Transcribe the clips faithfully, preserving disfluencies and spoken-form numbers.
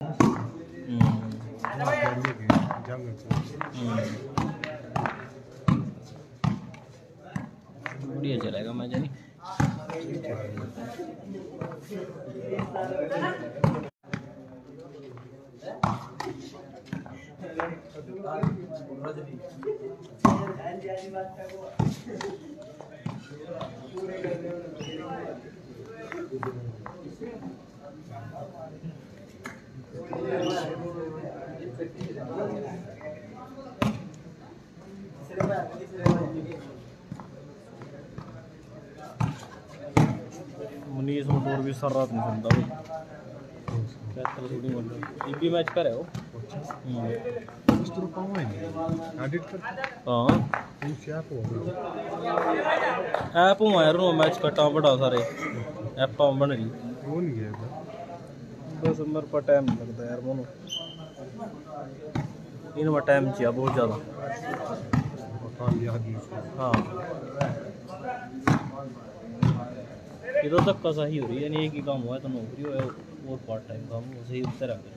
बढ़िया चलेगा मैं जानी। मनीष मोटोर भी सारा रात नहीं सुनता भाई, थोड़ी टीवी मैच कर है वो। हाँ ऐप हूँ यार नो मैच कटा बड़ा सारे ऐप बन रही बस मेरे पास टाइम नहीं लगता यार मोनो, इनमें टाइम चाहिए बहुत ज़्यादा। हाँ इधर तक का सही हो रही है, यानी एक ही काम हुआ है तो नौकरी हो और पार्ट टाइम काम हो सही उत्तर है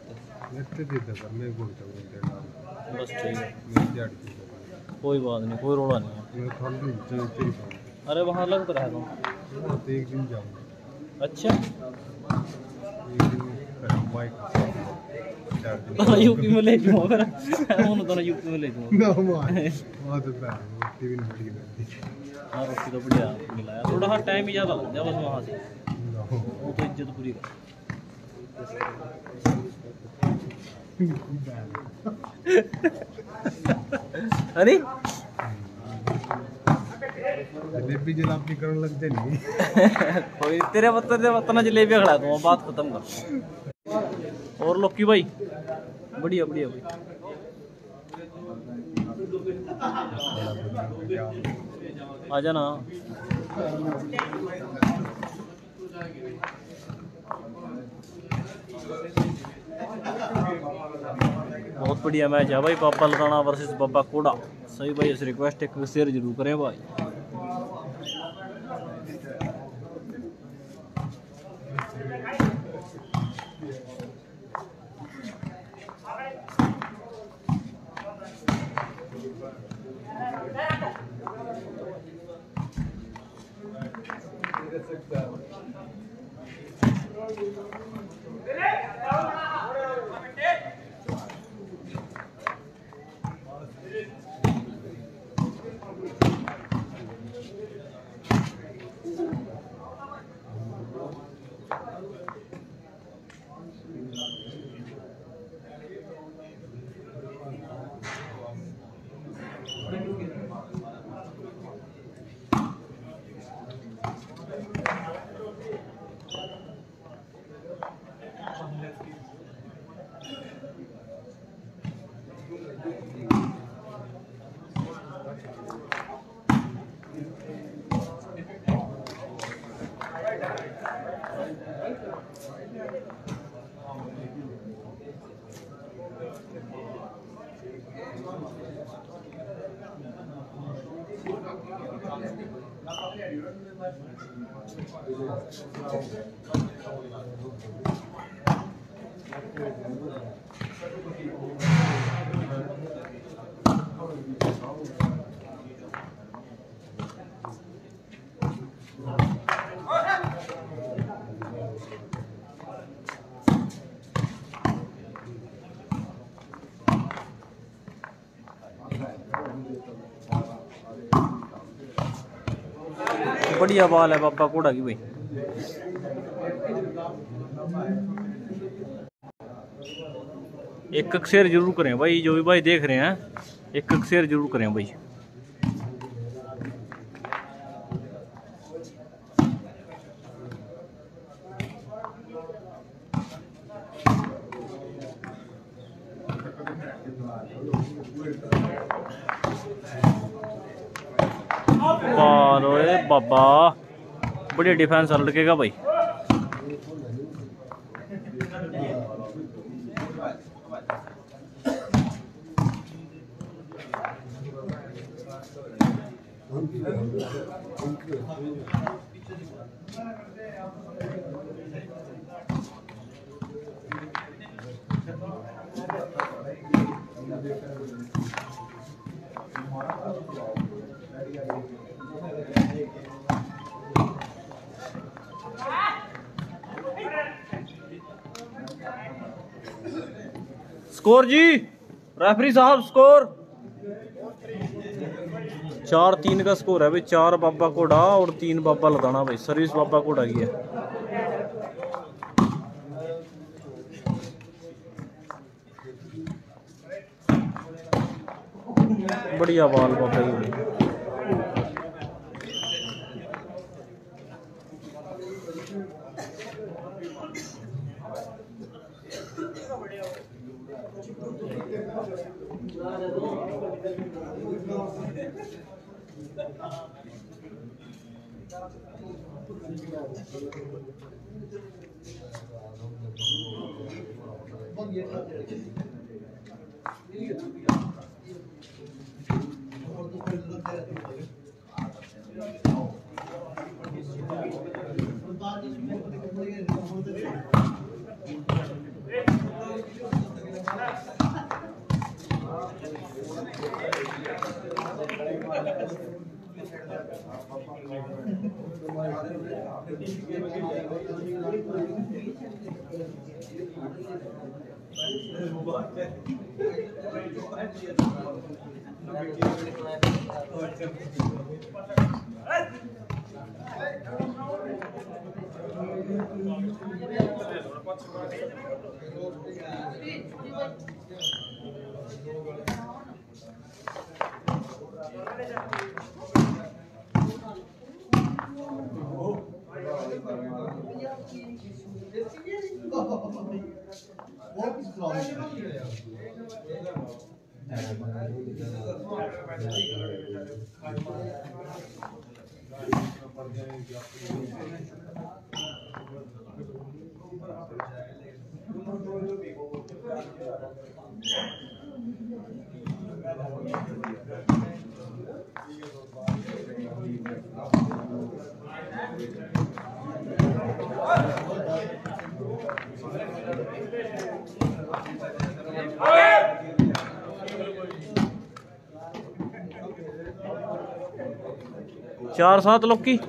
बस चाहिए। कोई बात नहीं, कोई रोड़ा नहीं है। अरे वहाँ लग तो रहा था एक दिन जाऊँगा। अच्छा तो यूपी में ले जाऊँ फिर तो यूपी में ले जाऊँ। हाँ रोटी तो बढ़िया मिला, थोड़ा सा टाइम ही ज़्यादा लग जाए बस वहाँ से, वो तो इज्जत पूरी कर। अरे जलेबी जलाबी करने लगते नहीं कोई तेरे बता दे बतना जलेबी खड़ा दूँ बात खत्म कर। और लोकी भाई बढ़िया बढ़िया भाई आ जाना। बहुत बढ़िया मैच है भाई, बाबा लताना वर्सेस बाबा कोड़ा। सही भाई इस रिक्वेस्ट एक शेयर जरूर करें भाई। बढ़िया बाल है बाबा कोड़ा की भाई। एक एक शेयर जरूर करें भाई, जो भी भाई देख रहे हैं एक एक शेयर जरूर करें भाई। बाबा बढ़िया डिफेंस लड़केगा भाई। स्कोर जी, रेफरी साहब स्कोर चार तीन का स्कोर है भाई। चार बाबा कोड़ा और तीन बाबा लदाना भाई। सर्विस बाबा कोड़ा की है। बढ़िया बाल बाबा की। चार सात लोग की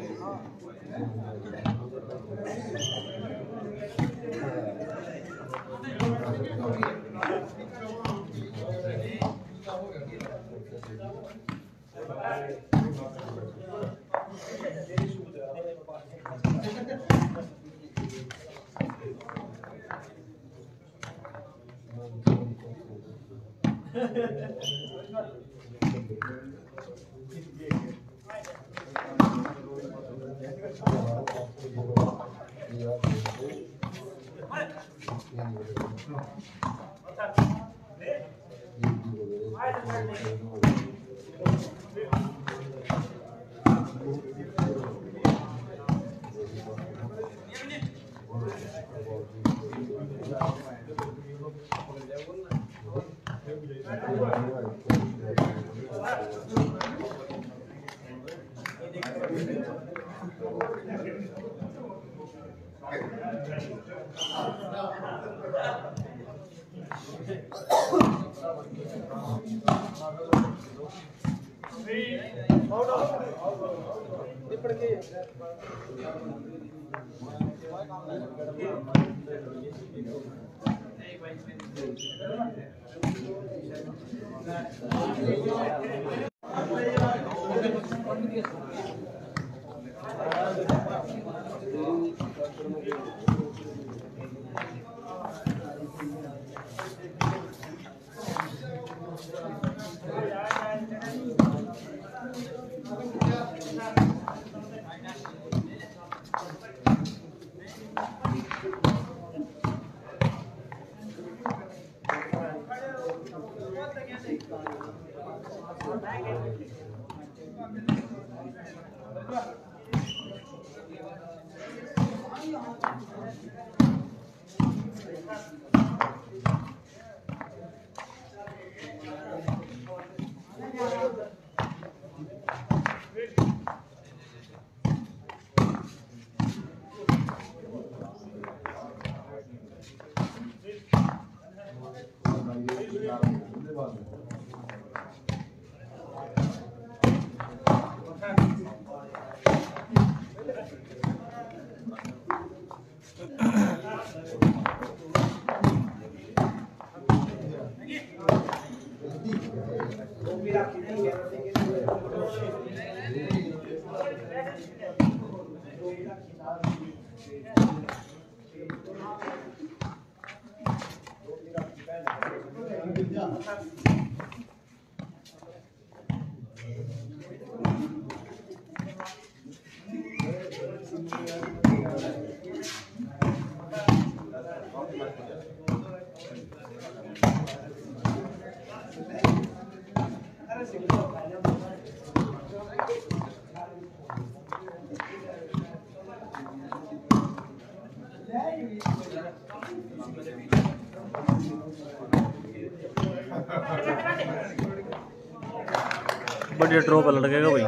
बढ़िया ड्रॉप लगेगा भाई।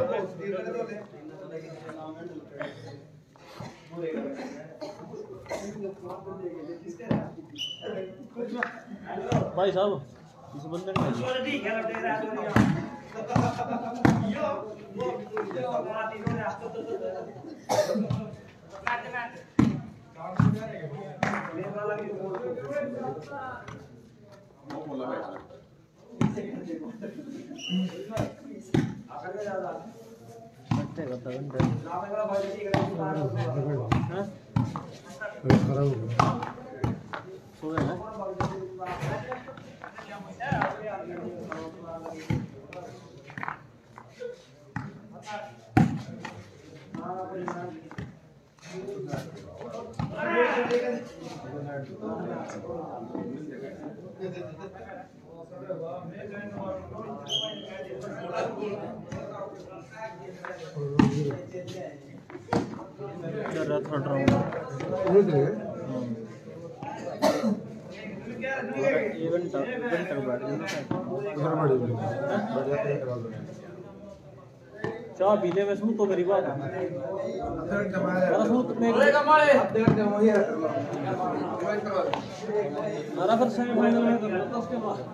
भाई साहब इस बंदे का चाह पीले में सुन तो गरीब हमारा फिर सेमीफाइनल में तो उसके बाद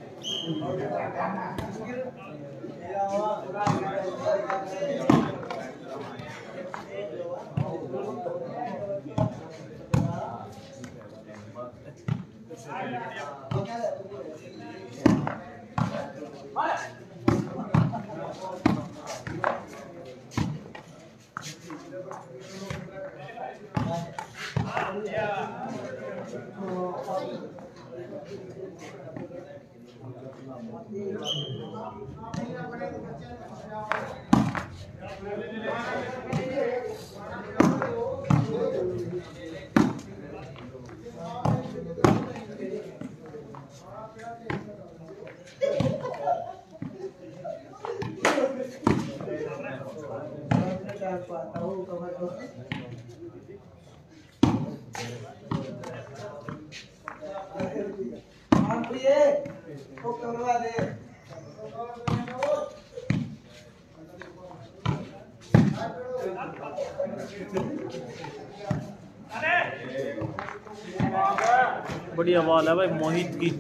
बढ़िया बॉल है भाई मोहित की।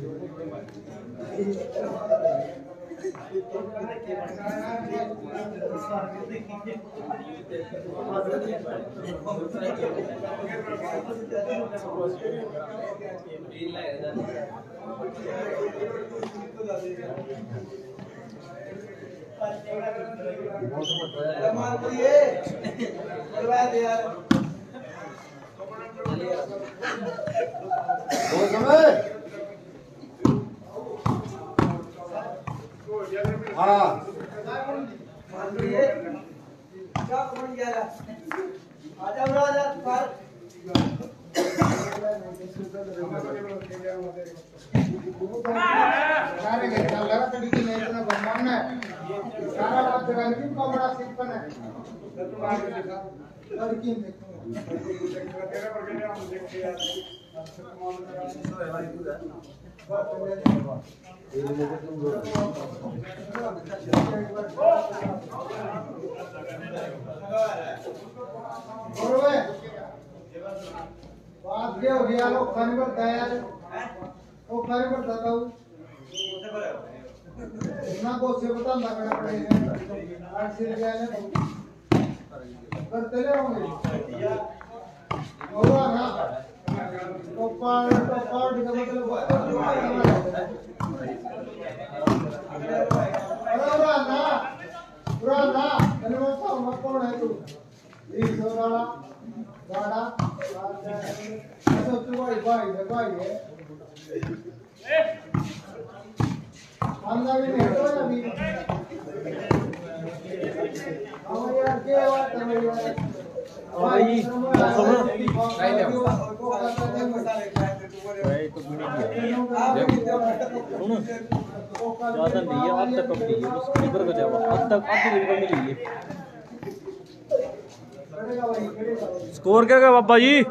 बात ये हो गया लोग खाने पर तैयार वो खाने पर बताऊं ना को से बता ना कड़ा पड़ेगा आठ से गया है करते ले होंगे और ना तो पार तो पार का मतलब अरे ना पूरा ना चलो तो मत कौन है तू ये सोनाला गाड़ा ऐसा तू भाई भाई भाई है अंदर भी नहीं तो अभी हम यार के बात है यार भाई भाई तो बिनी सुनो ज्यादा नहीं है अब तक कब दी है बस स्लीपर का जावा अब तक अब तक मिल रही है स्कोर क्या है बाबा जी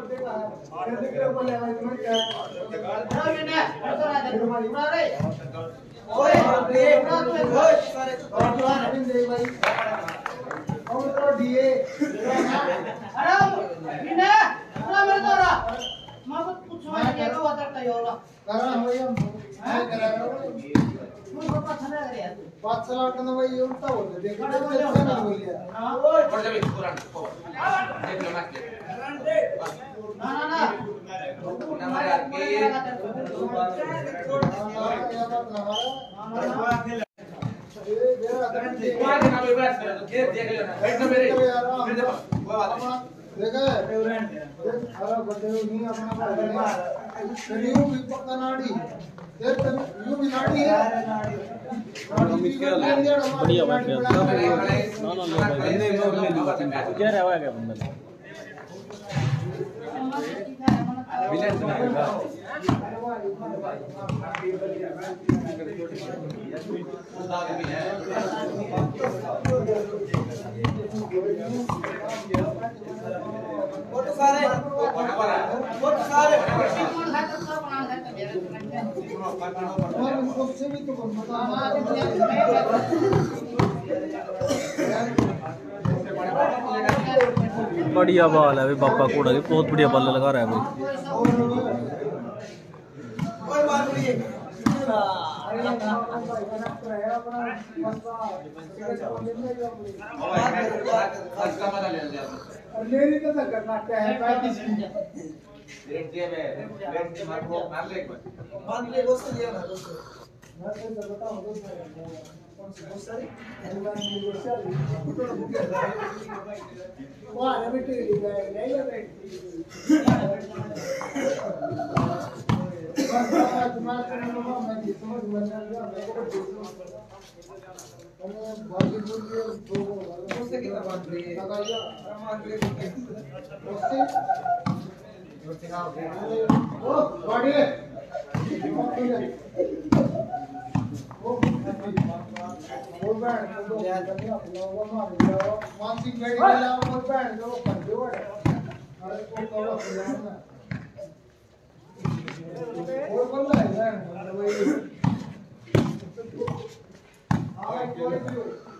पाँच साल करना भाई ये उल्टा बोल दे देखो तो अच्छा ना बोल दिया और जब कुरान को देख लो मत ना ना ना ना मारे आगे ये देखा अरे बंदे नहीं अपना शरीर भी पक्का नाड़ी देख यू भी नाड़ी है बढ़िया बात है ना ना ना क्या रहा है क्या बंदा विलेन बनाएगा फोटो सारे फोटो सारे और उससे भी तो बता बढ़िया बॉल है भाई बापा कोड़ा की बहुत बढ़िया बॉल लगा रहा है भाई मेरी तो करना क्या है पैंतीस रेड दिया मैं रेड के मार को मार ले एक बार मान ले वो से लिया ना दोस्तों मैं तो बताऊं दोस्तों कौन सी बहुत सारी अनुमान में वो सारी वाह अरे बेटे नहीं है बेटे बस तुम्हारा करने में मैं समझ में नहीं आ रहा मैं को अरे भागी बोल के दो उससे कितना बात रही है लगाया मार ले उससे ओ बॉडी वो बैंड को या करने अपना वो मार जाओ मानसिक बेड़ी वाला वो बैंड जो कर दो अरे को कवर किया ना और बंदा है बैंड वही हां कोई भी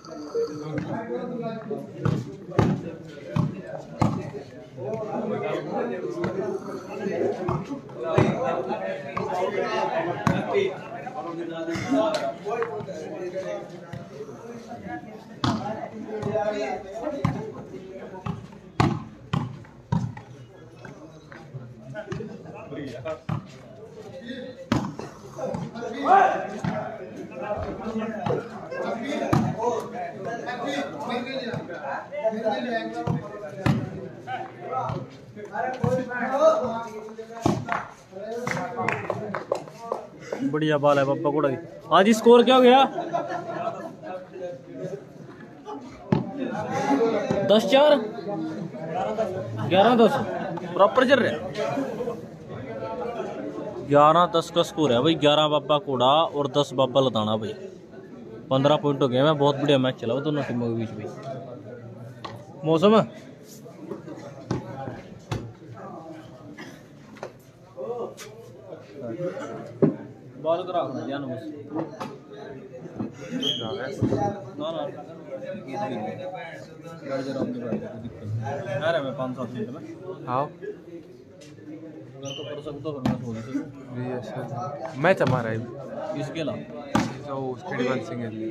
बढ़िया बॉल है पप्पा कोड़ा की। हाँ जी स्कोर क्या हो गया? दस चार ग्यारह दस प्रॉपर चल रहा है। ग्यारह दस का स्कोर है भाई। ग्यारह बाबा कोड़ा और दस बाबा लताना भाई। पंद्रह पॉइंट हो गए। मैं बहुत बढ़िया मैच चला दोनों टीमों के बीच में। मौसम बॉल करा ध्यान बस ना ना अरे मैं पाँच सात मिनट में हाँ अगर तो कर सकता फिर मैं सो सकूँ। मैच हमारा है इसके अलावा तो स्टेट बंद सिंह है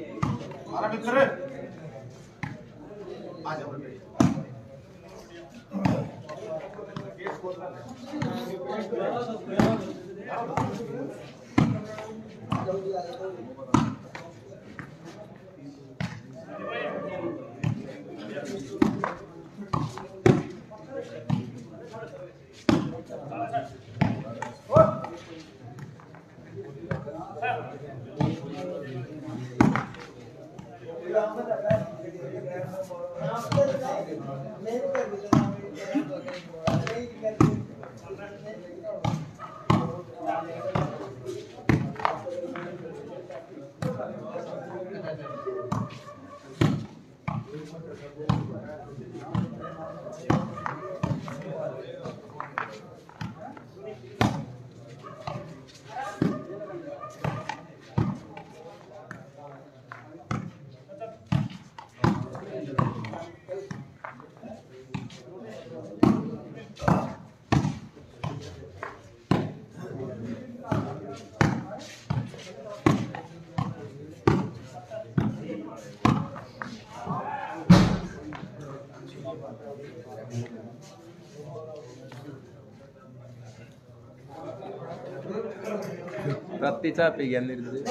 रात्रीचा पे घ्या निर्देश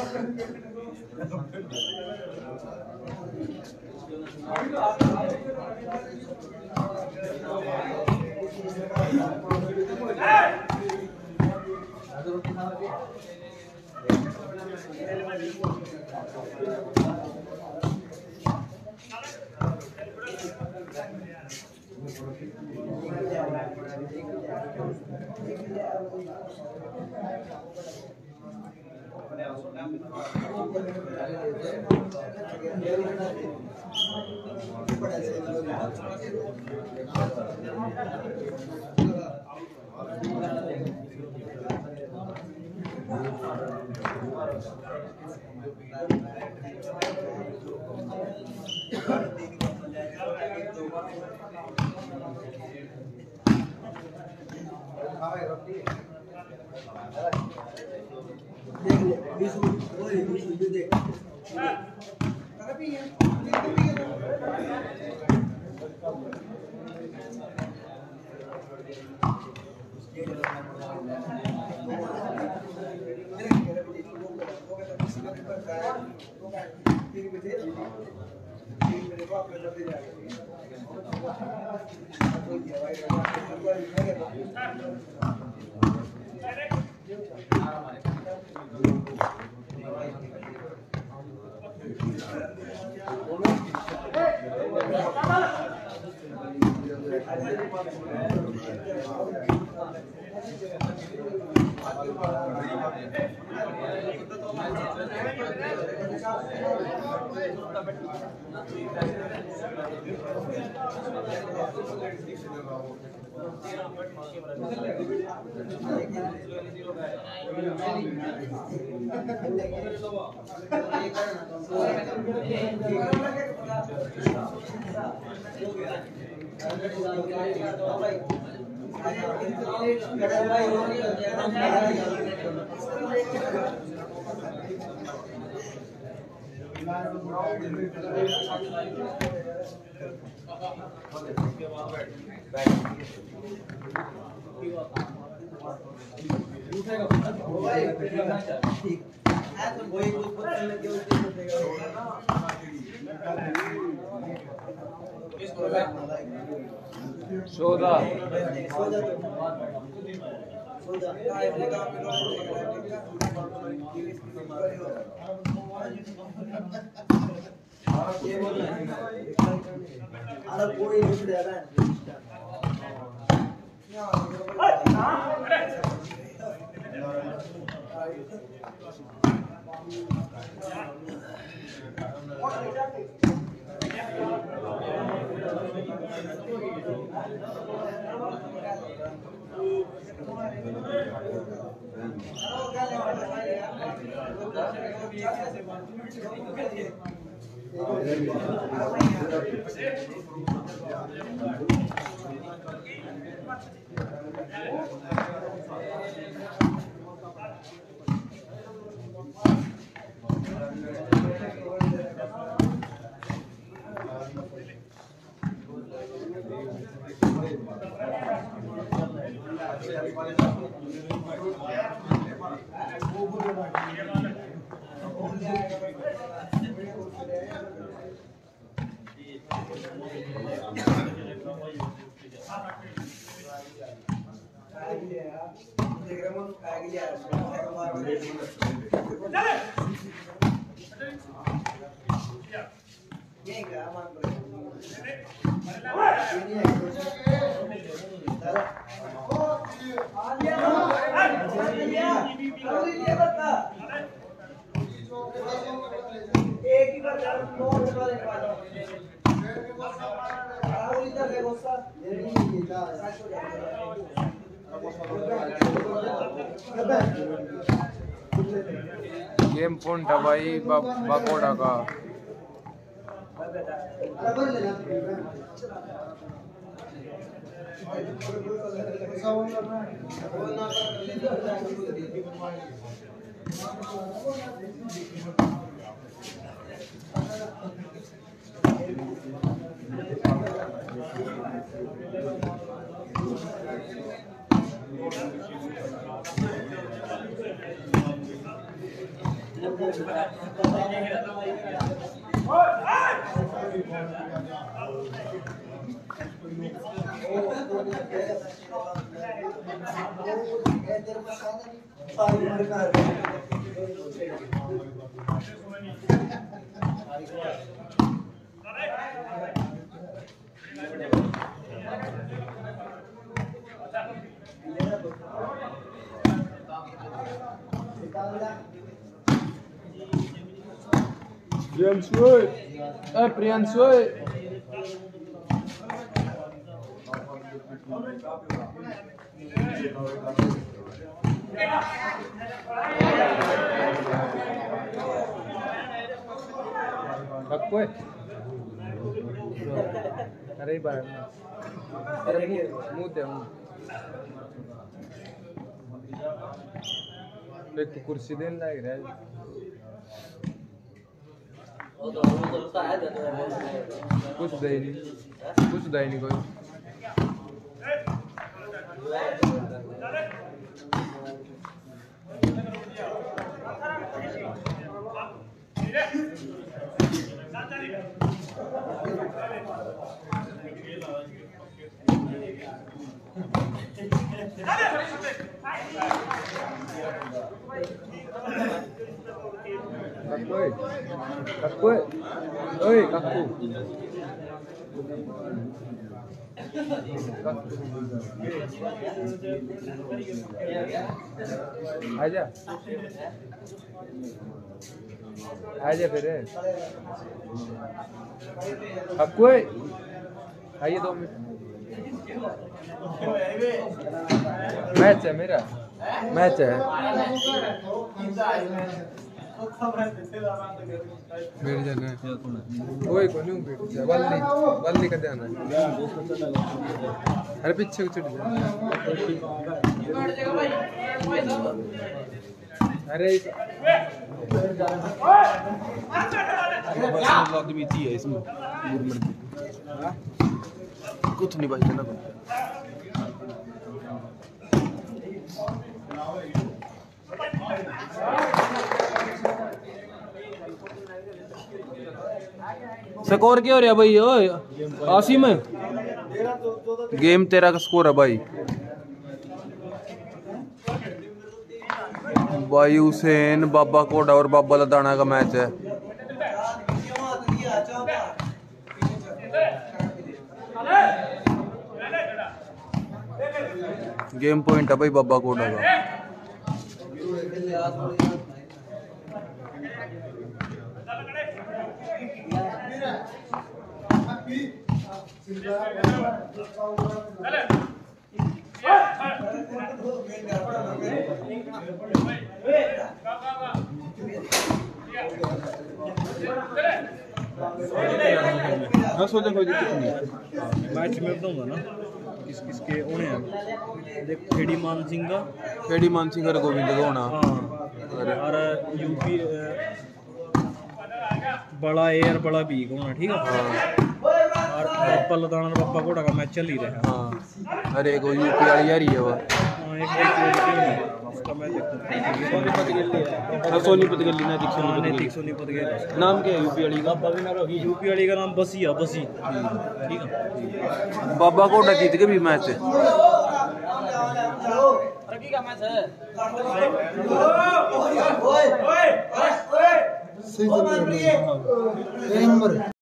देख ले बीस वही बीस वीडियो देख चौदह कोई नहीं गेम पॉइंट है भाई बाकोड़ा का। प्रियांशु, ए प्रियांशु, अरे बार अरे मुंह दे एक तो कुर्सी देने लग रहा है। कुछ दे नहीं, कुछ दे नहीं कोई। Kakui, kakui, oi kaku, आजा, आजा फिर, kakui, आइए दो मिनट, मैच है मेरा, मैच है। बैठ जाना है कोई को नहीं बैठ जा बल्ली बल्ली का ध्यान है। अरे पीछे को चढ़ जा। अरे आदमी थी है इसमें कुछ नहीं भाई ना स्कोर क्या हो रहा भाई? ओए आसिम, गेम तेरा का स्कोर है भाई। भाई हुसैन बाबा कोड़ा और बाबा लदाना का मैच है। गेम पॉइंट है भाई बाबा कोड़ा का। हाँ सोचा कोई दिक्कत नहीं। मैच में बताऊंगा ना किस किसके होने हैं। देख खेड़ी मान सिंह का, खेड़ी मान सिंह और गोविंद का होना। हाँ और यूपी बड़ा ए और बड़ा बी का होना। ठीक है। और बाबा लदाना और बाबा घोड़ा का मैच चल ही रहा है। हाँ अरे को यूपी वाली यार ही है वो। हाँ एक उसका मैं सोनीपत गली है, सोनीपत गली नैतिक सोनीपत सोनीपत गली। नाम क्या है यूपी वाली का? यूपी वाली का नाम बसी है, बसी। ठीक है। बाबा कोटा जीत के भी मैच है। सही चल रहा है। एक नंबर